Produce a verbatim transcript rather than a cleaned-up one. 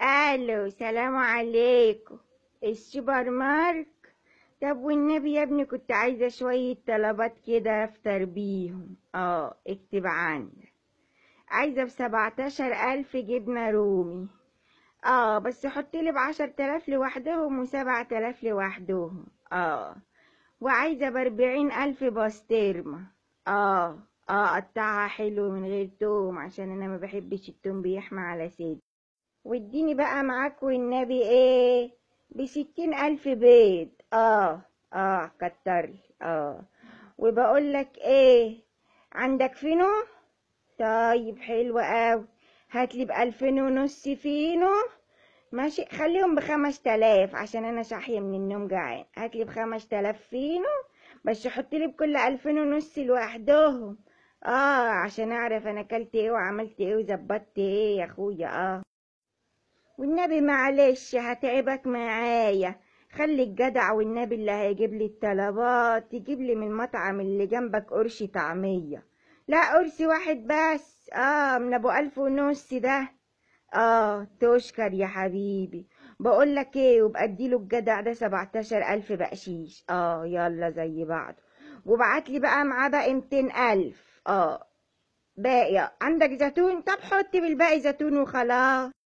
الو، سلام عليكم. السوبر مارك. طب والنبي يا ابني كنت عايزة شوية طلبات كده افطر بيهم. اه اكتب عندك. عايزة بسبعتاشر الف جبنة رومي. اه بس حطيلي بعشر تلاف لوحدهم وسبعة تلاف لوحدهم. اه وعايزة باربعين الف بسطرمة. اه اه قطعها حلو من غير توم عشان انا ما بحبش التوم بيحمى على صدري. واديني بقى معاك والنبي ايه بستين الف بيض. اه اه كترلي. اه وبقولك ايه، عندك فينو؟ طيب حلو اوي، هاتلي بألفين ونص فينو. ماشي خليهم بخمس تلاف عشان انا صاحية من النوم جعان. هاتلي بخمس تلاف فينو بس حطلي بكل ألفين ونص لوحدهم. اه عشان اعرف انا اكلت ايه وعملت ايه وظبطت ايه يا اخويا. اه والنبي معلش هتعبك معايا. خلي الجدع والنبي اللي هيجيب لي الطلبات يجيب لي من المطعم اللي جنبك قرش طعمية. لا قرش واحد بس. اه من ابو الف ونص ده. اه تشكر يا حبيبي. بقول لك ايه، وبقى اديله الجدع ده سبعتاشر الف بقشيش. اه يلا زي بعض. وبعتلي بقى معاه باقي ميتين الف. اه باقي عندك زيتون؟ طب حط بالباقي زيتون وخلاص.